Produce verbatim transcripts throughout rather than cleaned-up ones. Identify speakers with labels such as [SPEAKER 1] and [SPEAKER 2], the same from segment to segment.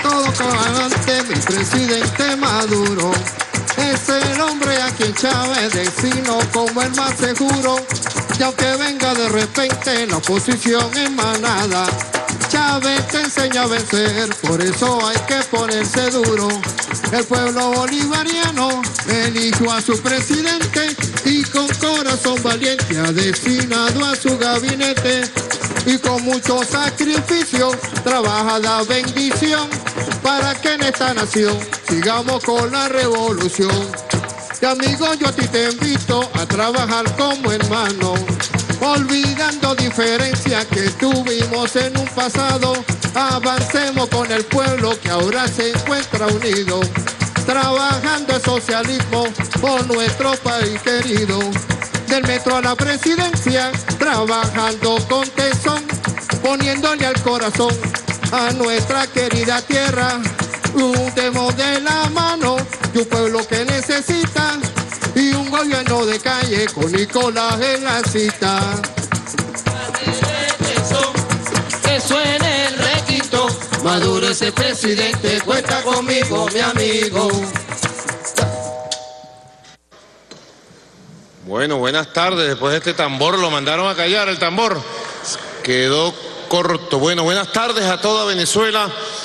[SPEAKER 1] codo con adelante mi presidente Maduro. Es el hombre a quien Chávez designó como el más seguro. Y aunque venga de repente la oposición en manada, Chávez te enseña a vencer, por eso hay que ponerse duro. El pueblo bolivariano eligió a su presidente y con corazón valiente ha designado a su gabinete. Y con mucho sacrificio trabaja la bendición para que en esta nación sigamos con la revolución. Y amigo, yo a ti te invito a trabajar como hermano, olvidando diferencias que tuvimos en un pasado. Avancemos con el pueblo que ahora se encuentra unido, trabajando el socialismo por nuestro país querido. Del metro a la presidencia, trabajando con tesón, poniéndole al corazón a nuestra querida tierra. Un demo de la mano y un pueblo que necesita, y un gobierno de calle con Nicolás en la cita.
[SPEAKER 2] Que suene el requinto, Maduro es el presidente, cuenta conmigo, mi amigo.
[SPEAKER 3] Bueno, buenas tardes. Después de este tambor lo mandaron a callar, el tambor quedó corto. Bueno, buenas tardes a toda Venezuela.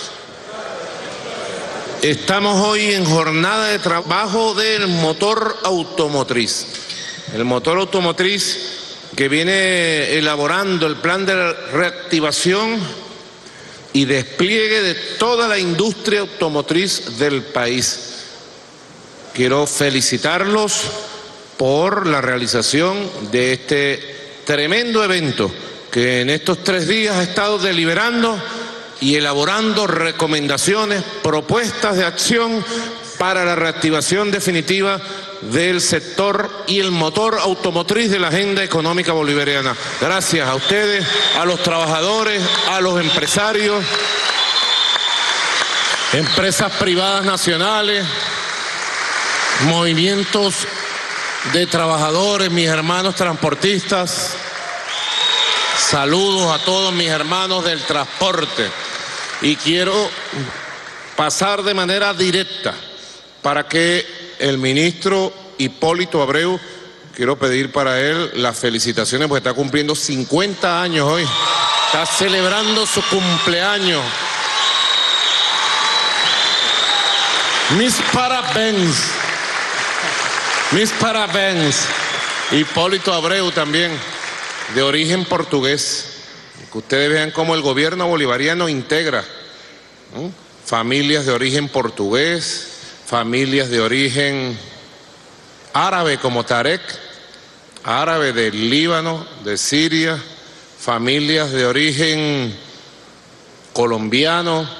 [SPEAKER 3] Estamos hoy en jornada de trabajo del motor automotriz. El motor automotriz que viene elaborando el plan de reactivación y despliegue de toda la industria automotriz del país. Quiero felicitarlos por la realización de este tremendo evento que en estos tres días ha estado deliberando y elaborando recomendaciones, propuestas de acción para la reactivación definitiva del sector y el motor automotriz de la agenda económica bolivariana. Gracias a ustedes, a los trabajadores, a los empresarios, empresas privadas nacionales, movimientos de trabajadores, mis hermanos transportistas. Saludos a todos mis hermanos del transporte. Y quiero pasar de manera directa para que el ministro Hipólito Abreu, quiero pedir para él las felicitaciones porque está cumpliendo cincuenta años hoy. Está celebrando su cumpleaños. Mis parabéns. Mis parabéns. Hipólito Abreu también, de origen portugués. Que ustedes vean cómo el gobierno bolivariano integra, ¿no?, familias de origen portugués, familias de origen árabe como Tarek, árabe del Líbano, de Siria, familias de origen colombiano,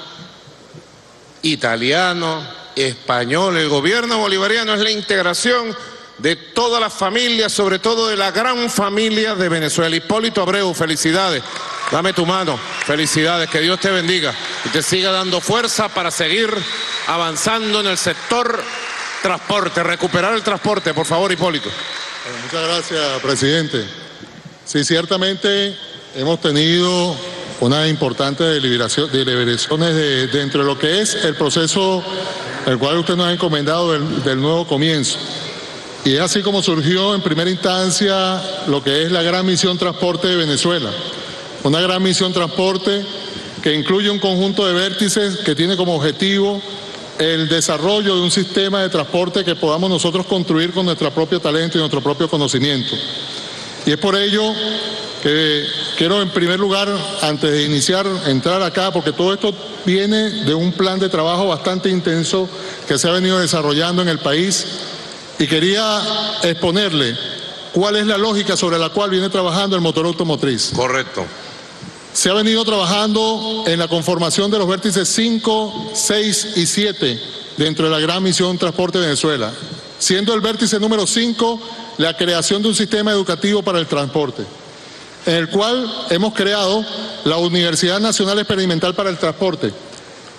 [SPEAKER 3] italiano, español. El gobierno bolivariano es la integración de todas las familias, sobre todo de la gran familia de Venezuela. Hipólito Abreu, felicidades. Dame tu mano, felicidades, que Dios te bendiga y te siga dando fuerza para seguir avanzando en el sector transporte, recuperar el transporte, por favor, Hipólito.
[SPEAKER 4] Bueno, muchas gracias, presidente. Sí, ciertamente hemos tenido una importante deliberación, deliberaciones de, dentro de lo que es el proceso el cual usted nos ha encomendado del, del nuevo comienzo. Y es así como surgió en primera instancia lo que es la Gran Misión Transporte de Venezuela. Una gran misión transporte que incluye un conjunto de vértices que tiene como objetivo el desarrollo de un sistema de transporte que podamos nosotros construir con nuestro propio talento y nuestro propio conocimiento. Y es por ello que quiero en primer lugar, antes de iniciar, entrar acá, porque todo esto viene de un plan de trabajo bastante intenso que se ha venido desarrollando en el país, y quería exponerle cuál es la lógica sobre la cual viene trabajando el motor automotriz.
[SPEAKER 3] Correcto.
[SPEAKER 4] Se ha venido trabajando en la conformación de los vértices cinco, seis y siete dentro de la Gran Misión Transporte de Venezuela, siendo el vértice número cinco la creación de un sistema educativo para el transporte, en el cual hemos creado la Universidad Nacional Experimental para el Transporte,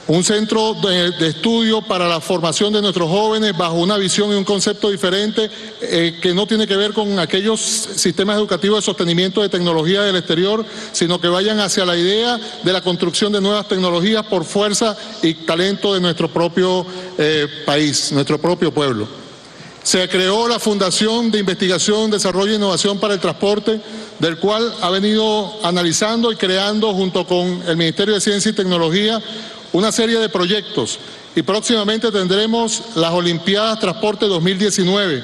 [SPEAKER 4] un centro de, de estudio para la formación de nuestros jóvenes bajo una visión y un concepto diferente eh, que no tiene que ver con aquellos sistemas educativos de sostenimiento de tecnología del exterior, sino que vayan hacia la idea de la construcción de nuevas tecnologías por fuerza y talento de nuestro propio eh, país, nuestro propio pueblo. Se creó la Fundación de Investigación, Desarrollo e Innovación para el Transporte, del cual ha venido analizando y creando junto con el Ministerio de Ciencia y Tecnología una serie de proyectos, y próximamente tendremos las Olimpiadas Transporte dos mil diecinueve,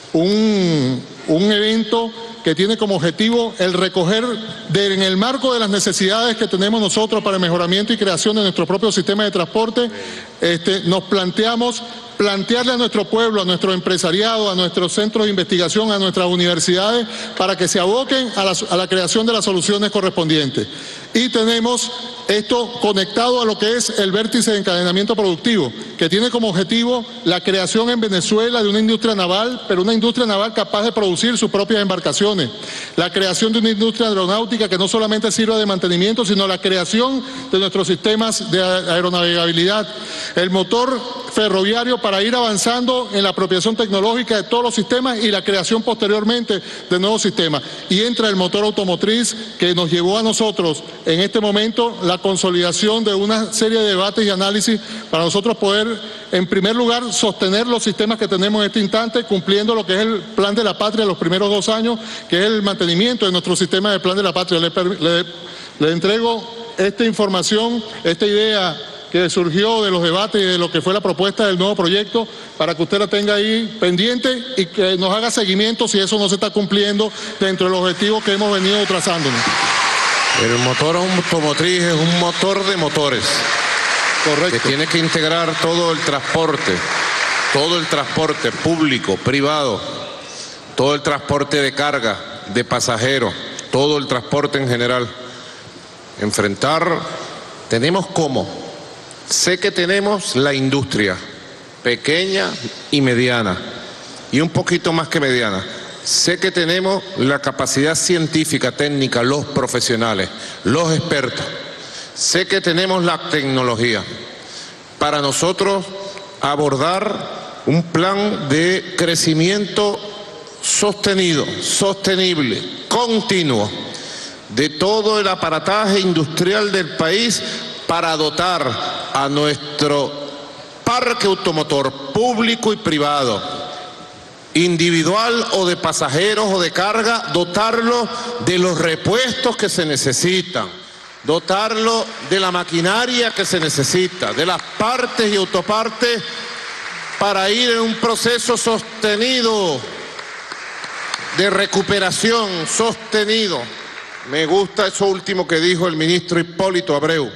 [SPEAKER 4] un, un evento que tiene como objetivo el recoger de, en el marco de las necesidades que tenemos nosotros para el mejoramiento y creación de nuestro propio sistema de transporte. Este, nos planteamos plantearle a nuestro pueblo, a nuestro empresariado, a nuestros centros de investigación, a nuestras universidades, para que se aboquen a la, a la creación de las soluciones correspondientes. Y tenemos esto conectado a lo que es el vértice de encadenamiento productivo, que tiene como objetivo la creación en Venezuela de una industria naval, pero una industria naval capaz de producir sus propias embarcaciones, la creación de una industria aeronáutica que no solamente sirva de mantenimiento, sino la creación de nuestros sistemas de aeronavegabilidad, el motor ferroviario para ir avanzando en la apropiación tecnológica de todos los sistemas y la creación posteriormente de nuevos sistemas. Y entra el motor automotriz, que nos llevó a nosotros en este momento la consolidación de una serie de debates y análisis para nosotros poder, en primer lugar, sostener los sistemas que tenemos en este instante, cumpliendo lo que es el Plan de la Patria los primeros dos años, que es el mantenimiento de nuestro sistema de Plan de la Patria. Le, le, le entrego esta información, esta idea que surgió de los debates y de lo que fue la propuesta del nuevo proyecto, para que usted la tenga ahí pendiente y que nos haga seguimiento si eso no se está cumpliendo dentro de los objetivos que hemos venido trazándonos.
[SPEAKER 3] El motor automotriz es un motor de motores.
[SPEAKER 4] Correcto.
[SPEAKER 3] Que tiene que integrar todo el transporte, todo el transporte público, privado, todo el transporte de carga, de pasajeros, todo el transporte en general. Enfrentar, tenemos cómo. Sé que tenemos la industria, pequeña y mediana, y un poquito más que mediana. Sé que tenemos la capacidad científica, técnica, los profesionales, los expertos. Sé que tenemos la tecnología para nosotros abordar un plan de crecimiento sostenido, sostenible, continuo, de todo el aparataje industrial del país para dotar a nuestro parque automotor público y privado, individual o de pasajeros o de carga, dotarlo de los repuestos que se necesitan, dotarlo de la maquinaria que se necesita, de las partes y autopartes para ir en un proceso sostenido de recuperación sostenido. Me gusta eso último que dijo el ministro Hipólito Abreu.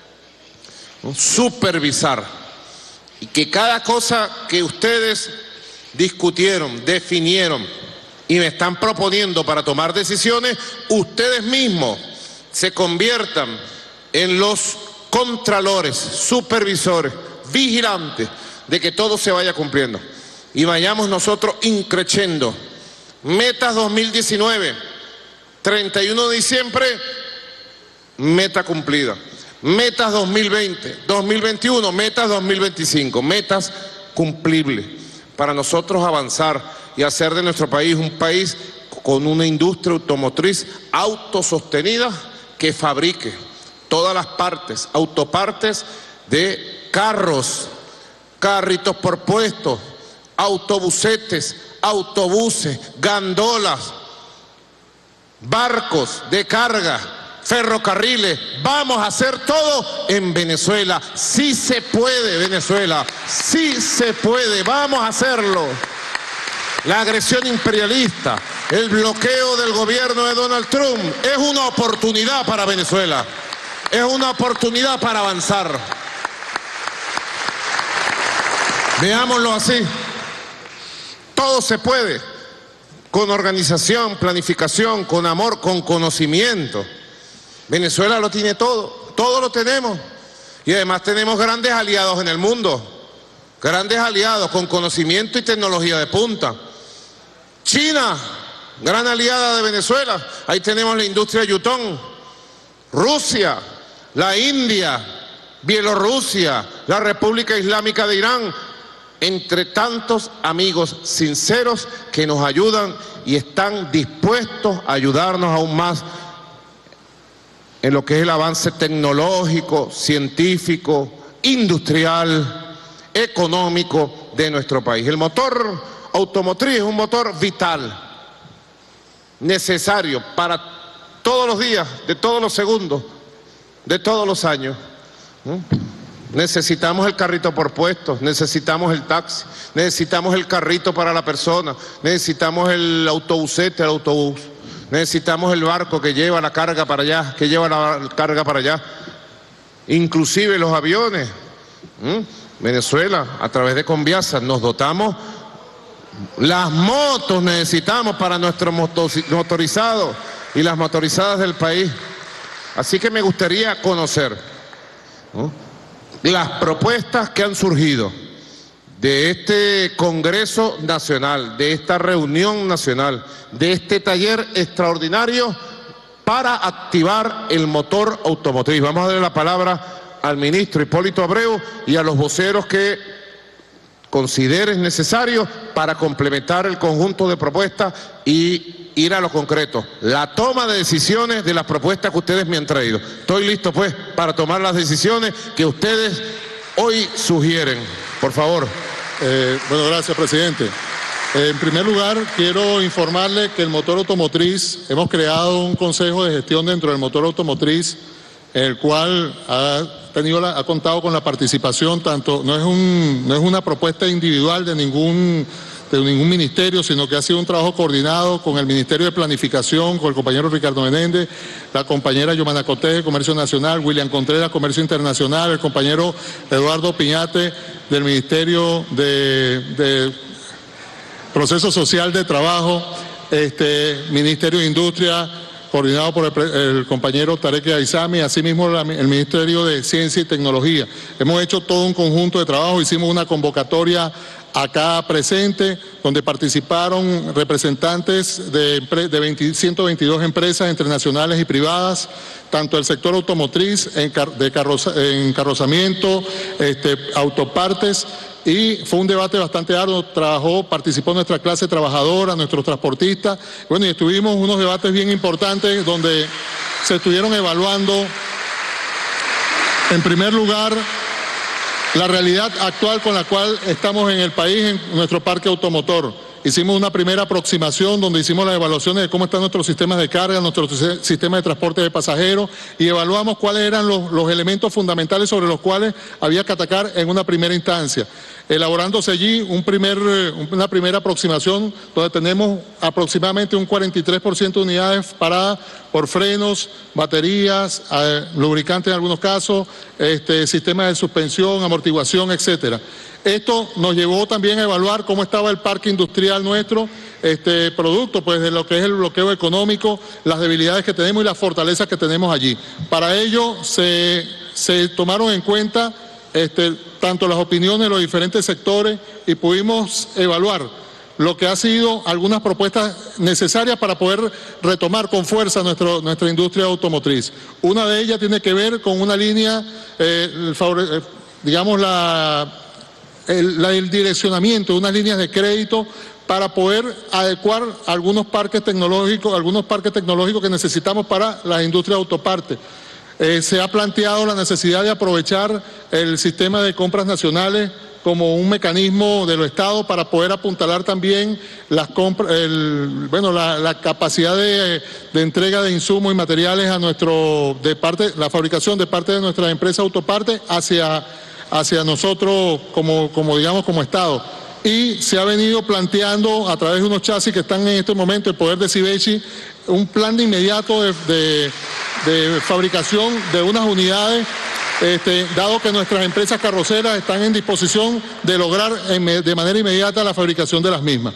[SPEAKER 3] Supervisar, y que cada cosa que ustedes discutieron, definieron y me están proponiendo para tomar decisiones, ustedes mismos se conviertan en los contralores, supervisores, vigilantes de que todo se vaya cumpliendo y vayamos nosotros increciendo. Metas dos mil diecinueve, treinta y uno de diciembre, meta cumplida. Metas dos mil veinte, dos mil veintiuno, metas dos mil veinticinco, metas cumplibles para nosotros avanzar y hacer de nuestro país un país con una industria automotriz autosostenida que fabrique todas las partes, autopartes de carros, carritos por puestos, autobusetes, autobuses, gandolas, barcos de carga, ferrocarriles. Vamos a hacer todo en Venezuela. Sí se puede, Venezuela, sí se puede, vamos a hacerlo. La agresión imperialista, el bloqueo del gobierno de Donald Trump es una oportunidad para Venezuela, es una oportunidad para avanzar. Veámoslo así, todo se puede, con organización, planificación, con amor, con conocimiento. Venezuela lo tiene todo, todo lo tenemos, y además tenemos grandes aliados en el mundo, grandes aliados con conocimiento y tecnología de punta. China, gran aliada de Venezuela, ahí tenemos la industria Yutong. Rusia, la India, Bielorrusia, la República Islámica de Irán, entre tantos amigos sinceros que nos ayudan y están dispuestos a ayudarnos aún más en lo que es el avance tecnológico, científico, industrial, económico de nuestro país. El motor automotriz es un motor vital, necesario para todos los días, de todos los segundos, de todos los años. ¿No? Necesitamos el carrito por puestos, necesitamos el taxi, necesitamos el carrito para la persona, necesitamos el autobusete, el autobús, necesitamos el barco que lleva la carga para allá, que lleva la carga para allá, inclusive los aviones. ¿Mm? Venezuela, a través de Conviasa, nos dotamos, las motos necesitamos para nuestros motorizados y las motorizadas del país. Así que me gustaría conocer, ¿no?, las propuestas que han surgido de este Congreso Nacional, de esta reunión nacional, de este taller extraordinario para activar el motor automotriz. Vamos a darle la palabra al ministro Hipólito Abreu y a los voceros que consideren necesario para complementar el conjunto de propuestas y ir a lo concreto. La toma de decisiones de las propuestas que ustedes me han traído. Estoy listo, pues, para tomar las decisiones que ustedes hoy sugieren. Por favor.
[SPEAKER 4] Eh, bueno, gracias, presidente. Eh, en primer lugar, quiero informarle que el motor automotriz, hemos creado un consejo de gestión dentro del motor automotriz, el cual ha tenido la, ha contado con la participación tanto, no es un, no es una propuesta individual de ningún de ningún ministerio, sino que ha sido un trabajo coordinado con el Ministerio de Planificación, con el compañero Ricardo Menéndez, la compañera Yomana Coté de Comercio Nacional, William Contreras, Comercio Internacional, el compañero Eduardo Piñate del Ministerio de, de Proceso Social de Trabajo, este Ministerio de Industria, coordinado por el, el compañero Tarek Aizami, asimismo la, el Ministerio de Ciencia y Tecnología. Hemos hecho todo un conjunto de trabajo, hicimos una convocatoria acá presente, donde participaron representantes de, de ciento veintidós empresas entre nacionales y privadas, tanto del sector automotriz, en, car, de carroza, en carrozamiento, este, autopartes, y fue un debate bastante arduo. Trabajó, participó nuestra clase trabajadora, nuestros transportistas, bueno, y estuvimos unos debates bien importantes donde se estuvieron evaluando, en primer lugar, la realidad actual con la cual estamos en el país, en nuestro parque automotor. Hicimos una primera aproximación donde hicimos las evaluaciones de cómo están nuestros sistemas de carga, nuestros sistemas de transporte de pasajeros, y evaluamos cuáles eran los, los elementos fundamentales sobre los cuales había que atacar en una primera instancia. Elaborándose allí un primer, una primera aproximación donde tenemos aproximadamente un cuarenta y tres por ciento de unidades paradas por frenos, baterías, eh, lubricantes en algunos casos, este, sistemas de suspensión, amortiguación, etcétera. Esto nos llevó también a evaluar cómo estaba el parque industrial nuestro, este producto pues de lo que es el bloqueo económico, las debilidades que tenemos y las fortalezas que tenemos allí. Para ello se, se tomaron en cuenta este, tanto las opiniones de los diferentes sectores y pudimos evaluar lo que ha sido algunas propuestas necesarias para poder retomar con fuerza nuestro, nuestra industria automotriz. Una de ellas tiene que ver con una línea, eh, favore, digamos la... El, la, el direccionamiento de unas líneas de crédito para poder adecuar algunos parques tecnológicos, algunos parques tecnológicos que necesitamos para la industria de autoparte. Eh, se ha planteado la necesidad de aprovechar el sistema de compras nacionales como un mecanismo de los estados para poder apuntalar también las compras, el, bueno, la, la capacidad de, de entrega de insumos y materiales a nuestro, de parte, la fabricación de parte de nuestra empresa autoparte hacia hacia nosotros como, como digamos como Estado. Y se ha venido planteando a través de unos chasis que están en este momento, el poder de Cibechi, un plan de inmediato de, de, de fabricación de unas unidades, este, dado que nuestras empresas carroceras están en disposición de lograr en, de manera inmediata la fabricación de las mismas.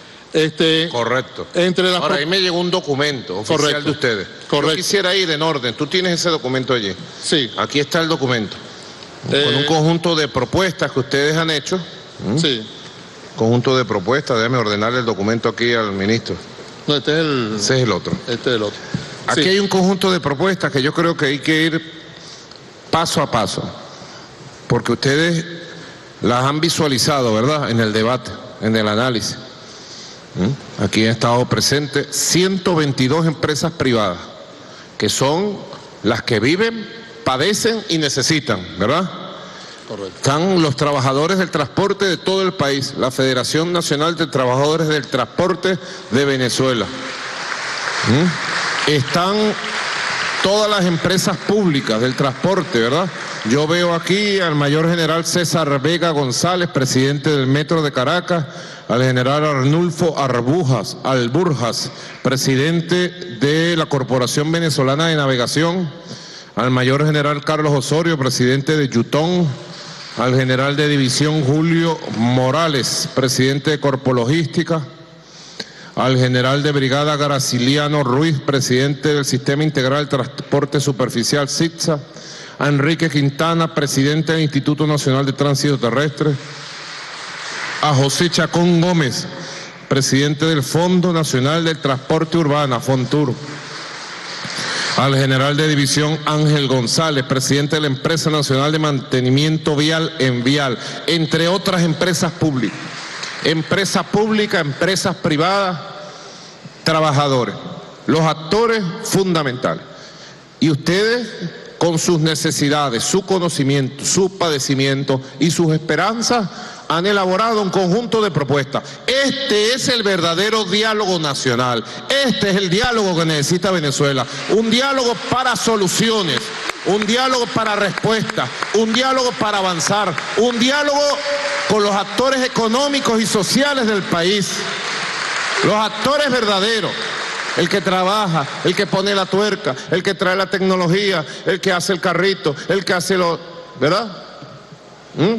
[SPEAKER 4] Este,
[SPEAKER 3] Correcto.
[SPEAKER 4] Entre las...
[SPEAKER 3] Ahora, ahí me llegó un documento oficial Correcto. de ustedes.
[SPEAKER 4] Correcto.
[SPEAKER 3] Yo quisiera ir en orden. ¿Tú tienes ese documento allí?
[SPEAKER 4] Sí.
[SPEAKER 3] Aquí está el documento.
[SPEAKER 4] Eh,
[SPEAKER 3] con un conjunto de propuestas que ustedes han hecho. ¿Mm?
[SPEAKER 4] Sí.
[SPEAKER 3] Conjunto de propuestas, déjame ordenarle el documento aquí al ministro.
[SPEAKER 4] No, este es el...
[SPEAKER 3] Ese es el otro.
[SPEAKER 4] Este es el otro.
[SPEAKER 3] Aquí
[SPEAKER 4] sí.
[SPEAKER 3] hay un conjunto de propuestas que yo creo que hay que ir paso a paso. porque ustedes las han visualizado, ¿verdad?, en el debate, en el análisis. ¿Mm? Aquí han estado presentes ciento veintidós empresas privadas, que son las que viven, padecen y necesitan, ¿verdad? Correcto. Están los trabajadores del transporte de todo el país, la Federación Nacional de Trabajadores del Transporte de Venezuela. ¿Mm? Están todas las empresas públicas del transporte, ¿verdad? Yo veo aquí al mayor general César Vega González, presidente del Metro de Caracas, al general Arnulfo Arbujas, Alburjas, presidente de la Corporación Venezolana de Navegación, al mayor general Carlos Osorio, presidente de Yutón, al general de división Julio Morales, presidente de Corpologística, al general de brigada Graciliano Ruiz, presidente del Sistema Integral de Transporte Superficial SITSA, a Enrique Quintana, presidente del Instituto Nacional de Tránsito Terrestre, a José Chacón Gómez, presidente del Fondo Nacional del Transporte Urbana, FONTUR, al general de división Ángel González, presidente de la Empresa Nacional de Mantenimiento Vial Envial, entre otras empresas públicas. Empresa pública, empresas privadas, trabajadores, los actores fundamentales. Y ustedes, con sus necesidades, su conocimiento, su padecimiento y sus esperanzas, han elaborado un conjunto de propuestas. Este es el verdadero diálogo nacional. Este es el diálogo que necesita Venezuela. Un diálogo para soluciones, un diálogo para respuestas, un diálogo para avanzar, un diálogo con los actores económicos y sociales del país. Los actores verdaderos. El que trabaja, el que pone la tuerca, el que trae la tecnología, el que hace el carrito, el que hace lo... ¿Verdad? ¿Mm?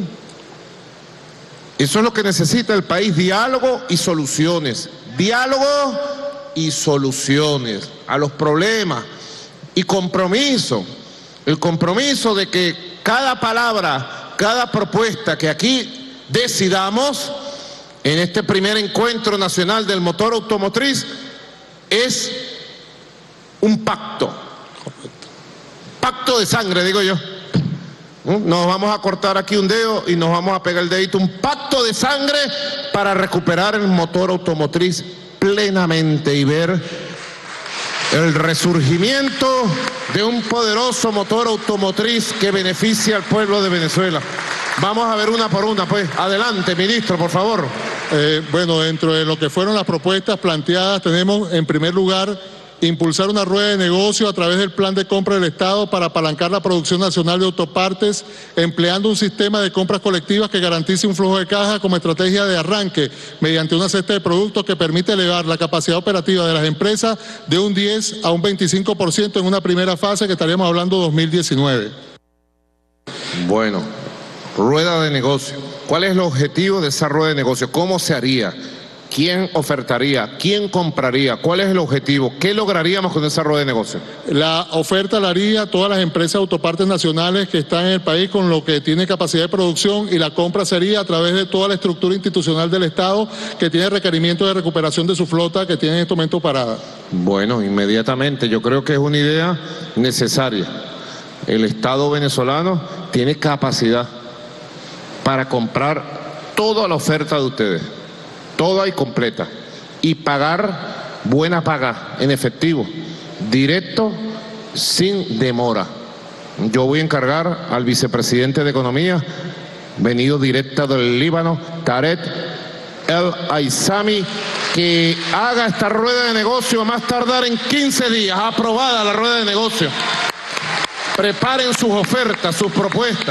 [SPEAKER 3] Eso es lo que necesita el país, diálogo y soluciones. Diálogo y soluciones a los problemas. Y compromiso. El compromiso de que cada palabra, cada propuesta que aquí decidamos en este primer encuentro nacional del motor automotriz es un pacto. Pacto de sangre, digo yo. Nos vamos a cortar aquí un dedo y nos vamos a pegar el dedito. Un pacto de sangre para recuperar el motor automotriz plenamente y ver el resurgimiento de un poderoso motor automotriz que beneficia al pueblo de Venezuela. Vamos a ver una por una, pues. Adelante, ministro, por favor.
[SPEAKER 4] Eh, bueno, dentro de lo que fueron las propuestas planteadas, tenemos en primer lugar impulsar una rueda de negocio a través del plan de compra del Estado para apalancar la producción nacional de autopartes, empleando un sistema de compras colectivas que garantice un flujo de caja como estrategia de arranque mediante una cesta de productos que permite elevar la capacidad operativa de las empresas de un diez a un veinticinco por ciento en una primera fase que estaríamos hablando dos mil diecinueve.
[SPEAKER 3] Bueno, rueda de negocio. ¿Cuál es el objetivo de esa rueda de negocio? ¿Cómo se haría? ¿Quién ofertaría? ¿Quién compraría? ¿Cuál es el objetivo? ¿Qué lograríamos con esa rueda de negocio?
[SPEAKER 4] La oferta la haría todas las empresas de autopartes nacionales que están en el país con lo que tiene capacidad de producción, y la compra sería a través de toda la estructura institucional del Estado que tiene requerimientos de recuperación de su flota que tiene en este momento parada. Bueno, inmediatamente, yo creo que es una idea necesaria. El Estado venezolano tiene capacidad para comprar toda la oferta de ustedes, toda y completa, y pagar buena paga en efectivo, directo, sin demora. Yo voy a encargar al vicepresidente de Economía, venido directo del Líbano, Tarek El Aizami, que haga esta rueda de negocio a más tardar en quince días, aprobada la rueda de negocio. Preparen sus ofertas, sus propuestas.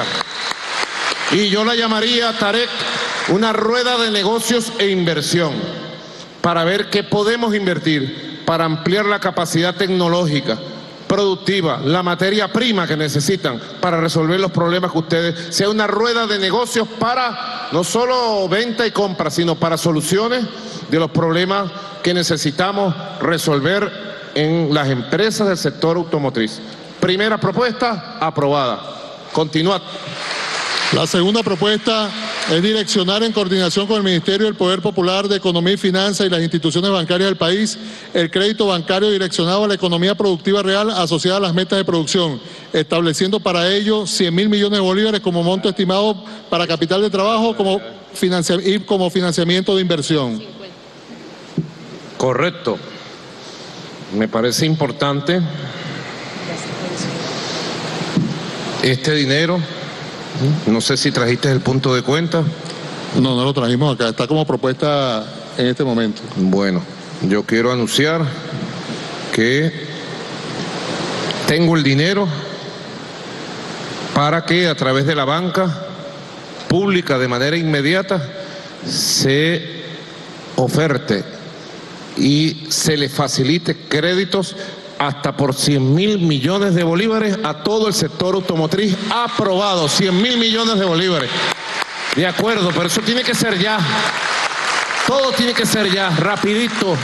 [SPEAKER 4] Y yo la llamaría, Tarek, una rueda de negocios e inversión, para ver qué podemos invertir, para ampliar la capacidad tecnológica, productiva, la materia prima que necesitan para resolver los problemas que ustedes, sea una rueda de negocios para no solo venta y compra, sino para soluciones de los problemas que necesitamos resolver en las empresas del sector automotriz. Primera propuesta, aprobada. Continuad. La segunda propuesta es direccionar en coordinación con el Ministerio del Poder Popular de Economía y Finanzas y las instituciones bancarias del país el crédito bancario direccionado a la economía productiva real asociada a las metas de producción, estableciendo para ello cien mil millones de bolívares como monto estimado para capital de trabajo como financia- y como financiamiento de inversión.
[SPEAKER 3] Correcto. Me parece importante este dinero. No sé si trajiste el punto de cuenta.
[SPEAKER 4] No, no lo trajimos acá, está como propuesta en este momento.
[SPEAKER 3] Bueno, yo quiero anunciar que tengo el dinero para que a través de la banca pública de manera inmediata se oferte y se le facilite créditos hasta por cien mil millones de bolívares a todo el sector automotriz. Aprobado, cien mil millones de bolívares. De acuerdo, pero eso tiene que ser ya. Todo tiene que ser ya, rapidito.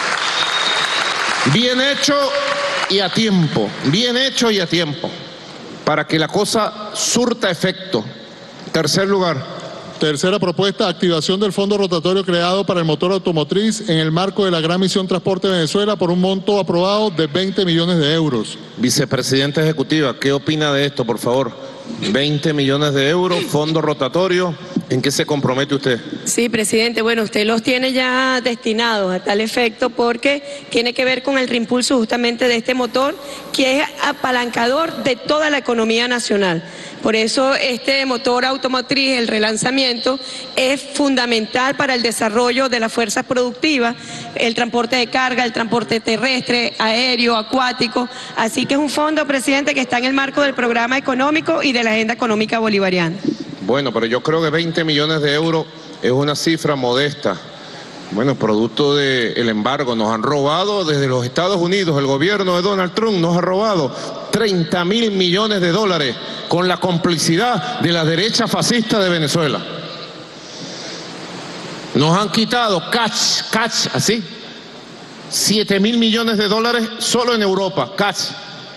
[SPEAKER 3] Bien hecho y a tiempo. Bien hecho y a tiempo. Para que la cosa surta efecto. Tercer lugar.
[SPEAKER 4] Tercera propuesta, activación del fondo rotatorio creado para el motor automotriz en el marco de la Gran Misión Transporte Venezuela por un monto aprobado de veinte millones de euros.
[SPEAKER 3] Vicepresidenta Ejecutiva, ¿qué opina de esto, por favor? veinte millones de euros, fondo rotatorio, ¿en qué se compromete usted?
[SPEAKER 5] Sí, presidente, bueno, usted los tiene ya destinados a tal efecto porque tiene que ver con el reimpulso justamente de este motor que es apalancador de toda la economía nacional. Por eso este motor automotriz, el relanzamiento, es fundamental para el desarrollo de las fuerzas productivas, el transporte de carga, el transporte terrestre, aéreo, acuático. Así que es un fondo, presidente, que está en el marco del programa económico y de la agenda económica bolivariana.
[SPEAKER 3] Bueno, pero yo creo que veinte millones de euros es una cifra modesta. Bueno, producto del embargo, nos han robado desde los Estados Unidos, el gobierno de Donald Trump nos ha robado treinta mil millones de dólares con la complicidad de la derecha fascista de Venezuela. Nos han quitado cash, cash, así, siete mil millones de dólares solo en Europa, cash.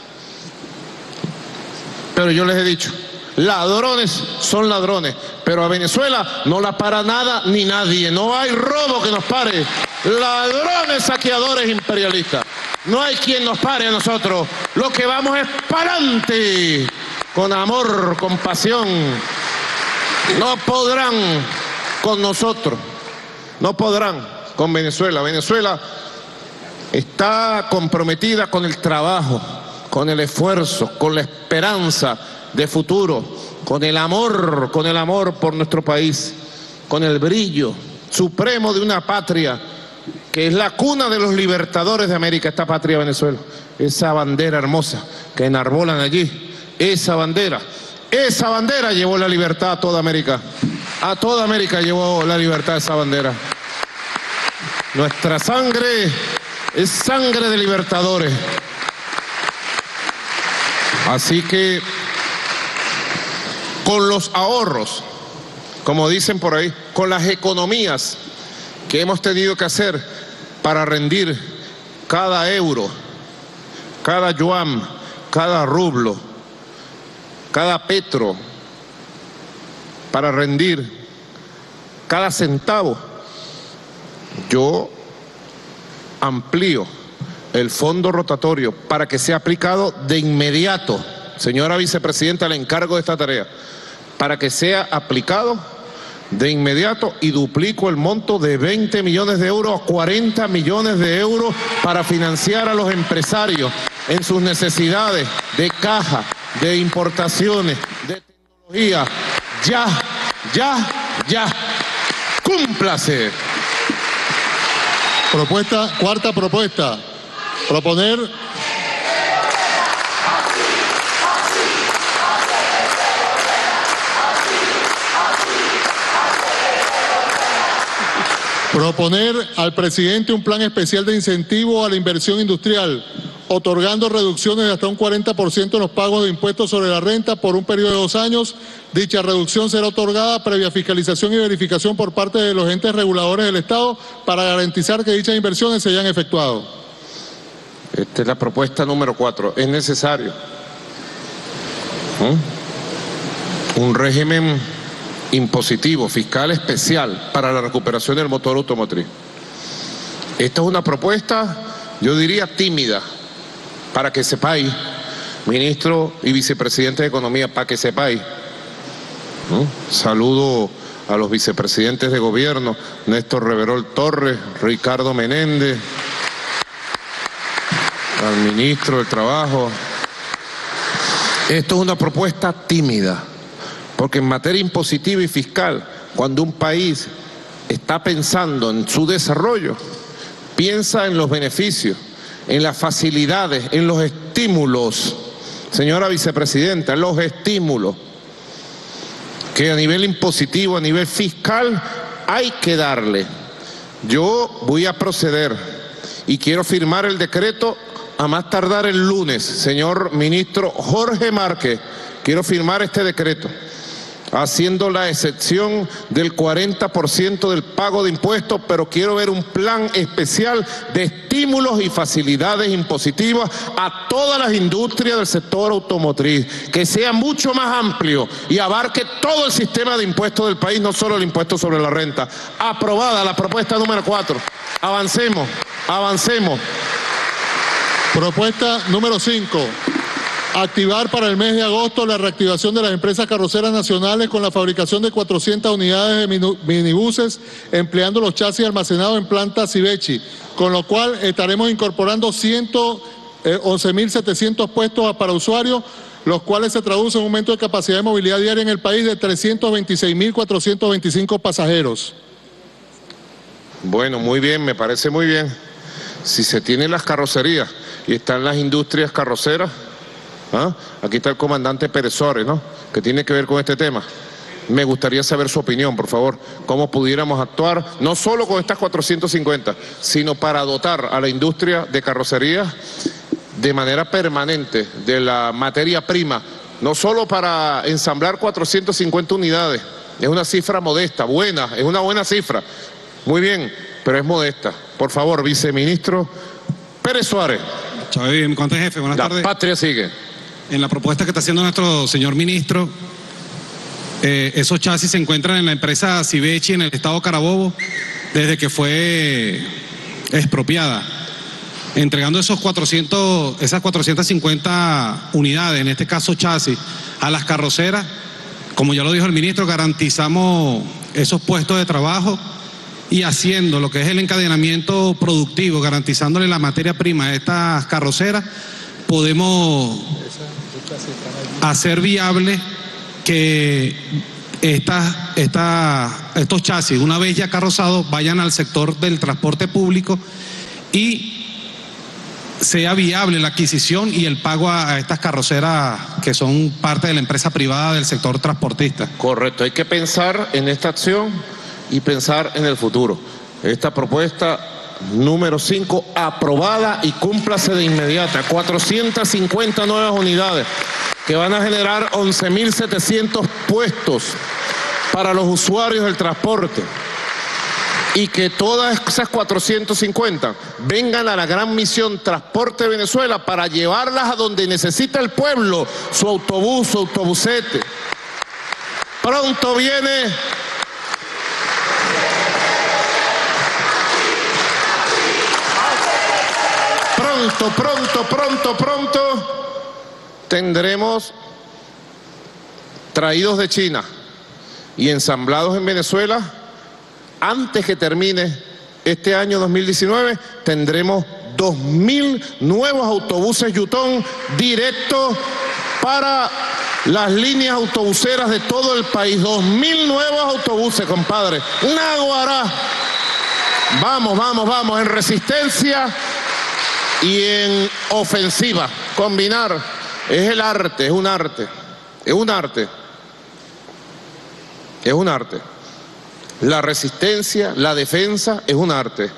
[SPEAKER 3] Pero yo les he dicho, ladrones son ladrones, pero a Venezuela no la para nada ni nadie. No hay robo que nos pare. Ladrones, saqueadores, imperialistas. No hay quien nos pare a nosotros. Lo que vamos es para adelante, con amor, con pasión. No podrán con nosotros, no podrán con Venezuela. Venezuela está comprometida con el trabajo, con el esfuerzo, con la esperanza de futuro, con el amor, con el amor por nuestro país, con el brillo supremo de una patria que es la cuna de los libertadores de América, esta patria Venezuela. Esa bandera hermosa que enarbolan allí, esa bandera, esa bandera llevó la libertad a toda América. A toda América llevó la libertad esa bandera. Nuestra sangre es sangre de libertadores. Así que con los ahorros, como dicen por ahí, con las economías que hemos tenido que hacer para rendir cada euro, cada yuan, cada rublo, cada petro, para rendir cada centavo, yo amplío el fondo rotatorio para que sea aplicado de inmediato. Señora Vicepresidenta, le encargo de esta tarea, para que sea aplicado de inmediato y duplico el monto de veinte millones de euros a cuarenta millones de euros para financiar a los empresarios en sus necesidades de caja, de importaciones, de tecnología. Ya, ya, ya. ¡Cúmplase!
[SPEAKER 4] Propuesta, cuarta propuesta, proponer Proponer al presidente un plan especial de incentivo a la inversión industrial, otorgando reducciones de hasta un cuarenta por ciento en los pagos de impuestos sobre la renta por un periodo de dos años. Dicha reducción será otorgada previa fiscalización y verificación por parte de los entes reguladores del Estado para garantizar que dichas inversiones se hayan efectuado.
[SPEAKER 3] Esta es la propuesta número cuatro. ¿Es necesario? ¿Mm? un régimen impositivo, fiscal especial para la recuperación del motor automotriz. Esta es una propuesta, yo diría, tímida, para que sepáis, ministro y vicepresidente de Economía, para que sepáis. ¿No? Saludo a los vicepresidentes de gobierno, Néstor Reverol Torres, Ricardo Menéndez, al ministro del Trabajo. Esto es una propuesta tímida, porque en materia impositiva y fiscal, cuando un país está pensando en su desarrollo, piensa en los beneficios, en las facilidades, en los estímulos. Señora vicepresidenta, los estímulos que a nivel impositivo, a nivel fiscal, hay que darle. Yo voy a proceder y quiero firmar el decreto a más tardar el lunes. Señor ministro Jorge Márquez, quiero firmar este decreto, haciendo la excepción del cuarenta por ciento del pago de impuestos, pero quiero ver un plan especial de estímulos y facilidades impositivas a todas las industrias del sector automotriz, que sea mucho más amplio y abarque todo el sistema de impuestos del país, no solo el impuesto sobre la renta. Aprobada la propuesta número cuatro. Avancemos, avancemos.
[SPEAKER 4] Propuesta número cinco. Activar para el mes de agosto la reactivación de las empresas carroceras nacionales con la fabricación de cuatrocientas unidades de minibuses, empleando los chasis almacenados en planta Civechi, con lo cual estaremos incorporando ciento once mil setecientos puestos para usuarios, los cuales se traducen en un aumento de capacidad de movilidad diaria en el país de trescientos veintiséis mil cuatrocientos veinticinco pasajeros.
[SPEAKER 3] Bueno, muy bien, me parece muy bien. Si se tienen las carrocerías y están las industrias carroceras, ¿ah? Aquí está el comandante Pérez Suárez, ¿no?, que tiene que ver con este tema. Me gustaría saber su opinión, por favor, cómo pudiéramos actuar, no solo con estas cuatrocientas cincuenta, sino para dotar a la industria de carrocería de manera permanente de la materia prima, no solo para ensamblar cuatrocientas cincuenta unidades, es una cifra modesta, buena, es una buena cifra, muy bien, pero es modesta. Por favor, viceministro Pérez Suárez.
[SPEAKER 6] Chávez, mi comandante jefe, buenas
[SPEAKER 3] la
[SPEAKER 6] tardes.
[SPEAKER 3] La patria sigue.
[SPEAKER 6] En la propuesta que está haciendo nuestro señor ministro, eh, esos chasis se encuentran en la empresa Civechi en el estado Carabobo desde que fue expropiada, entregando esos cuatrocientos, esas cuatrocientas cincuenta unidades, en este caso chasis, a las carroceras. Como ya lo dijo el ministro, garantizamos esos puestos de trabajo y haciendo lo que es el encadenamiento productivo, garantizándole la materia prima a estas carroceras, podemos hacer viable que estas, estas, estos chasis, una vez ya carrozados, vayan al sector del transporte público y sea viable la adquisición y el pago a, a estas carroceras que son parte de la empresa privada del sector transportista.
[SPEAKER 3] Correcto, hay que pensar en esta acción y pensar en el futuro. Esta propuesta número cinco, aprobada y cúmplase de inmediata. cuatrocientas cincuenta nuevas unidades que van a generar once mil setecientos puestos para los usuarios del transporte. Y que todas esas cuatrocientas cincuenta vengan a la gran misión Transporte Venezuela para llevarlas a donde necesita el pueblo, su autobús, su autobusete. Pronto viene Pronto, pronto, pronto, pronto tendremos traídos de China y ensamblados en Venezuela. Antes que termine este año dos mil diecinueve, tendremos dos mil nuevos autobuses Yutong directos para las líneas autobuseras de todo el país. dos mil nuevos autobuses, compadre. Naguará. Vamos, vamos, vamos, en resistencia y en ofensiva. Combinar es el arte, es un arte, es un arte, es un arte. La resistencia, la defensa es un arte.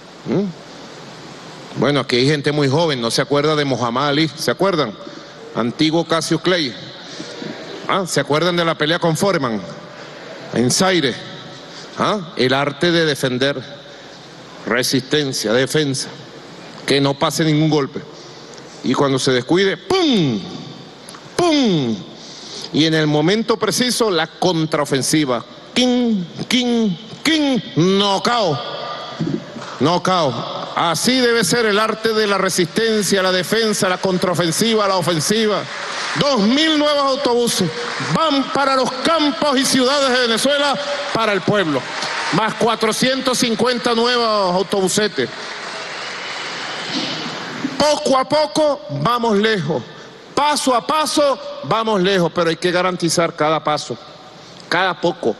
[SPEAKER 3] ¿Mm? Bueno, aquí hay gente muy joven, no se acuerda de Muhammad Ali, ¿se acuerdan? Antiguo Cassius Clay. ¿Ah? ¿Se acuerdan de la pelea con Foreman? En Zaire. ¿Ah? El arte de defender, resistencia, defensa, que no pase ningún golpe. Y cuando se descuide, ¡pum! ¡Pum! y en el momento preciso la contraofensiva. ¡King, king, king! ¡Nocao! ¡Nocao! Así debe ser el arte de la resistencia, la defensa, la contraofensiva, la ofensiva. Dos mil nuevos autobuses van para los campos y ciudades de Venezuela, para el pueblo. Más cuatrocientos cincuenta nuevos autobusetes. Poco a poco vamos lejos. Paso a paso vamos lejos, pero hay que garantizar cada paso, cada poco.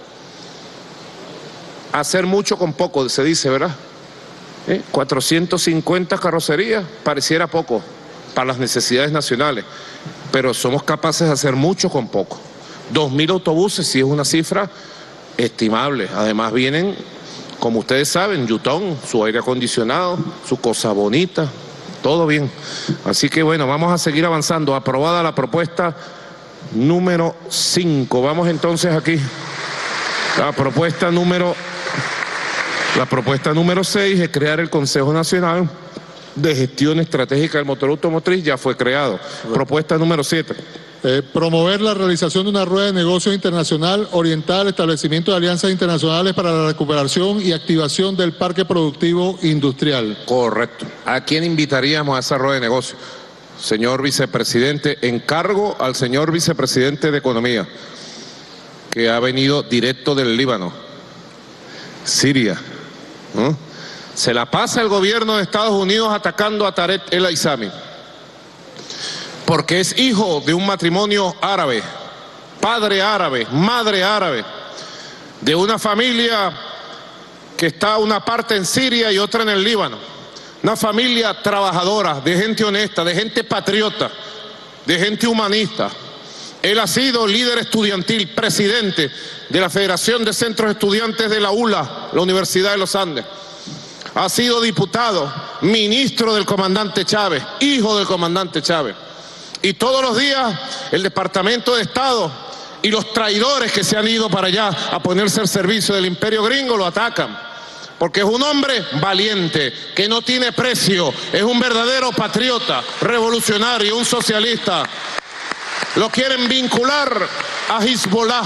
[SPEAKER 3] Hacer mucho con poco, se dice, ¿verdad? ¿Eh? cuatrocientas cincuenta carrocerías, pareciera poco para las necesidades nacionales, pero somos capaces de hacer mucho con poco. Dos mil autobuses, sí es una cifra estimable. Además vienen, como ustedes saben, Yutón, su aire acondicionado, su cosa bonita, todo bien. Así que bueno, vamos a seguir avanzando. Aprobada la propuesta número cinco. Vamos entonces aquí. La propuesta número... La propuesta número seis es crear el Consejo Nacional de Gestión Estratégica del Motor Automotriz, ya fue creado. Propuesta número siete.
[SPEAKER 4] Eh, promover la realización de una rueda de negocios internacional orientada al establecimiento de alianzas internacionales para la recuperación y activación del parque productivo industrial.
[SPEAKER 3] Correcto. ¿A quién invitaríamos a esa rueda de negocios? Señor vicepresidente, encargo al señor vicepresidente de Economía, que ha venido directo del Líbano, Siria. ¿No? Se la pasa el gobierno de Estados Unidos atacando a Tarek El Aissami, porque es hijo de un matrimonio árabe, padre árabe, madre árabe, de una familia que está una parte en Siria y otra en el Líbano. Una familia trabajadora, de gente honesta, de gente patriota, de gente humanista. Él ha sido líder estudiantil, presidente de la Federación de Centros Estudiantes de la U L A, la Universidad de los Andes. Ha sido diputado, ministro del comandante Chávez, hijo del comandante Chávez. Y todos los días el Departamento de Estado y los traidores que se han ido para allá a ponerse al servicio del imperio gringo lo atacan. Porque es un hombre valiente, que no tiene precio, es un verdadero patriota, revolucionario, un socialista. Lo quieren vincular a Hezbollah.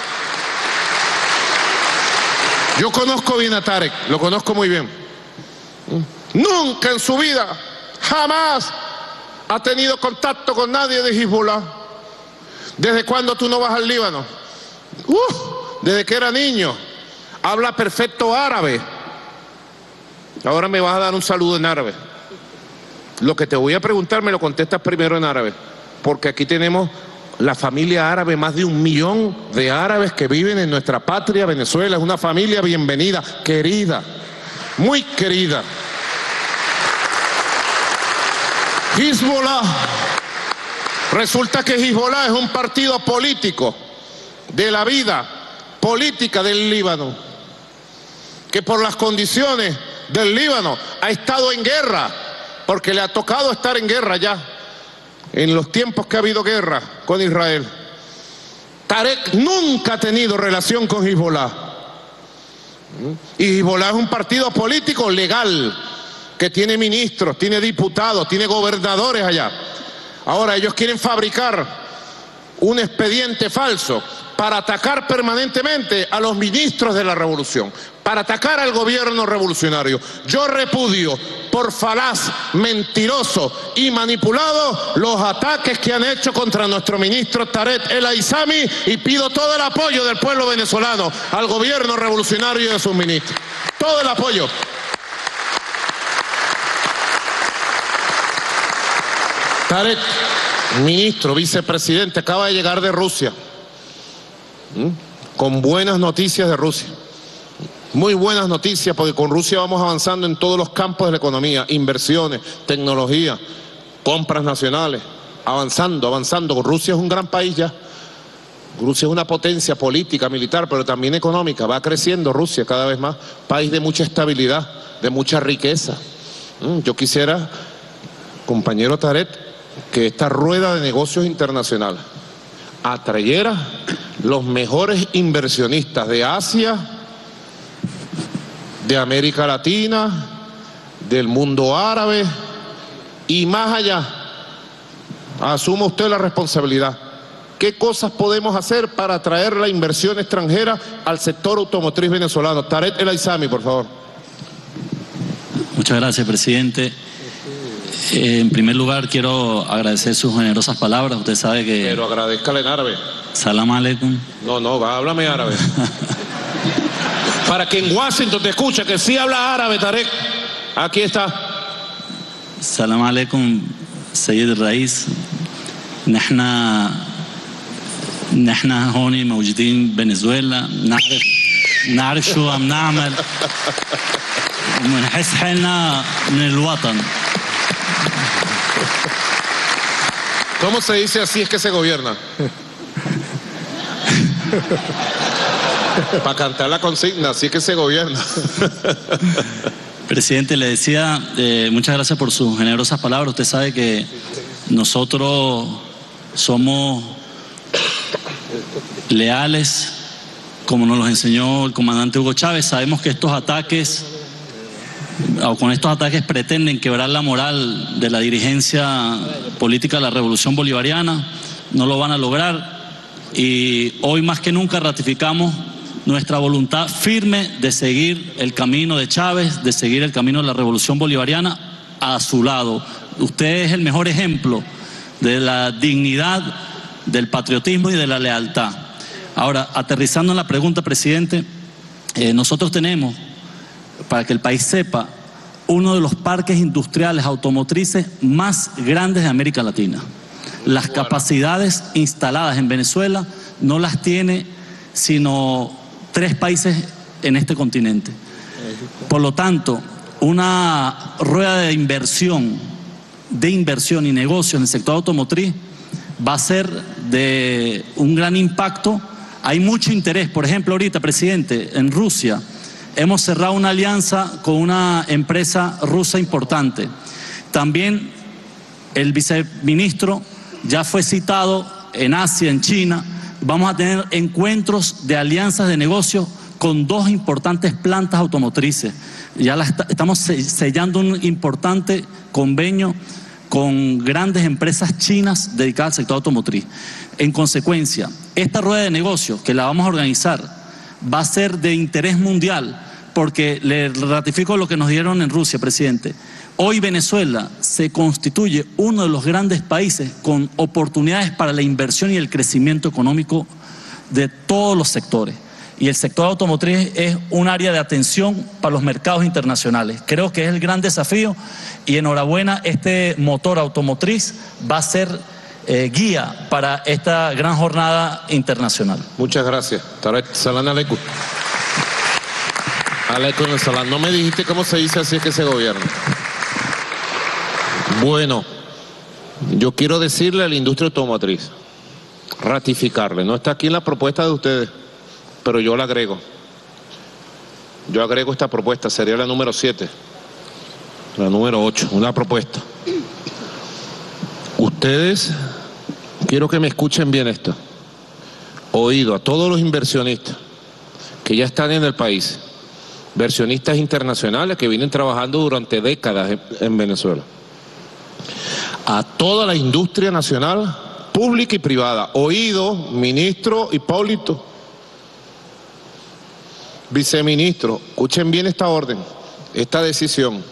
[SPEAKER 3] Yo conozco bien a Tarek, lo conozco muy bien. Nunca en su vida, jamás ha tenido contacto con nadie de Hezbollah. ¿Desde cuándo tú no vas al Líbano? Uh, desde que era niño. Habla perfecto árabe. Ahora me vas a dar un saludo en árabe. Lo que te voy a preguntar me lo contestas primero en árabe, porque aquí tenemos la familia árabe, más de un millón de árabes que viven en nuestra patria Venezuela. Es una familia bienvenida, querida, muy querida. Hezbollah, resulta que Hezbollah es un partido político de la vida política del Líbano, que por las condiciones del Líbano ha estado en guerra, porque le ha tocado estar en guerra ya, en los tiempos que ha habido guerra con Israel. Tarek nunca ha tenido relación con Hezbollah. Y Hezbollah es un partido político legal, que tiene ministros, tiene diputados, tiene gobernadores allá. Ahora ellos quieren fabricar un expediente falso para atacar permanentemente a los ministros de la revolución, para atacar al gobierno revolucionario. Yo repudio por falaz, mentiroso y manipulado los ataques que han hecho contra nuestro ministro Tarek El Aissami, y pido todo el apoyo del pueblo venezolano al gobierno revolucionario y de sus ministros. Todo el apoyo. Tarek, ministro, vicepresidente, acaba de llegar de Rusia, ¿Mm? con buenas noticias de Rusia. Muy buenas noticias, porque con Rusia vamos avanzando en todos los campos de la economía, inversiones, tecnología, compras nacionales, avanzando, avanzando. Rusia es un gran país ya. Rusia es una potencia política, militar, pero también económica. Va creciendo Rusia cada vez más. País de mucha estabilidad, de mucha riqueza. Yo quisiera, compañero Tarek, que esta rueda de negocios internacional atrayera los mejores inversionistas de Asia, de América Latina, del mundo árabe y más allá. Asuma usted la responsabilidad. ¿Qué cosas podemos hacer para atraer la inversión extranjera al sector automotriz venezolano? Tarek El Aizami, por favor.
[SPEAKER 7] Muchas gracias, presidente. Eh, en primer lugar, quiero agradecer sus generosas palabras. Usted sabe que...
[SPEAKER 3] Pero agradezcale en árabe.
[SPEAKER 7] Salam aleikum.
[SPEAKER 3] No, no, háblame árabe. Para que en Washington te escuche que sí habla árabe, Tarek. Aquí está.
[SPEAKER 7] Salam aleikum, Sayyid el-Rais. نحن نحن هون موجودين بفنزويلا نعرف نعرف شو عم نعمل ونحس حالنا من الوطن.
[SPEAKER 3] ¿Cómo se dice así es que se gobierna? Para cantar la consigna, así es que se gobierna.
[SPEAKER 7] Presidente, le decía, eh, muchas gracias por sus generosas palabras. Usted sabe que nosotros somos leales, como nos los enseñó el comandante Hugo Chávez. Sabemos que estos ataques, o con estos ataques pretenden quebrar la moral de la dirigencia política de la Revolución Bolivariana. No lo van a lograr y hoy más que nunca ratificamos nuestra voluntad firme de seguir el camino de Chávez, de seguir el camino de la Revolución Bolivariana a su lado. Usted es el mejor ejemplo de la dignidad, del patriotismo y de la lealtad. Ahora, aterrizando en la pregunta, presidente, eh, nosotros tenemos, para que el país sepa, uno de los parques industriales automotrices más grandes de América Latina. Las capacidades instaladas en Venezuela no las tiene sino tres países en este continente. Por lo tanto, una rueda de inversión, de inversión y negocio en el sector automotriz va a ser de un gran impacto. Hay mucho interés. Por ejemplo, ahorita, presidente, en Rusia hemos cerrado una alianza con una empresa rusa importante. También el viceministro ya fue citado en Asia, en China. Vamos a tener encuentros de alianzas de negocios con dos importantes plantas automotrices. Ya la está, estamos sellando un importante convenio con grandes empresas chinas dedicadas al sector automotriz. En consecuencia, esta rueda de negocios que la vamos a organizar va a ser de interés mundial, porque le ratifico lo que nos dieron en Rusia, presidente. Hoy Venezuela se constituye uno de los grandes países con oportunidades para la inversión y el crecimiento económico de todos los sectores. Y el sector automotriz es un área de atención para los mercados internacionales. Creo que es el gran desafío y enhorabuena, este motor automotriz va a ser eh, guía para esta gran jornada internacional.
[SPEAKER 3] Muchas gracias. Tarek, salam aleikum. Aleikum salam. No me dijiste cómo se dice así es que se gobierna. Bueno, yo quiero decirle a la industria automotriz, ratificarle, no está aquí en la propuesta de ustedes, pero yo la agrego. Yo agrego esta propuesta, sería la número siete, la número ocho, una propuesta. Ustedes, quiero que me escuchen bien esto, oído a todos los inversionistas que ya están en el país, inversionistas internacionales que vienen trabajando durante décadas en, en Venezuela, a toda la industria nacional, pública y privada. Oído, ministro Hipólito, viceministro, escuchen bien esta orden, esta decisión.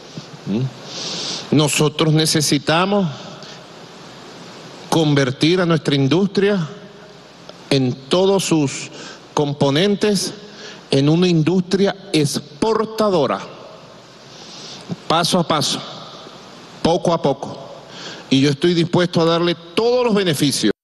[SPEAKER 3] Nosotros necesitamos convertir a nuestra industria en todos sus componentes en una industria exportadora, paso a paso, poco a poco. Y yo estoy dispuesto a darle todos los beneficios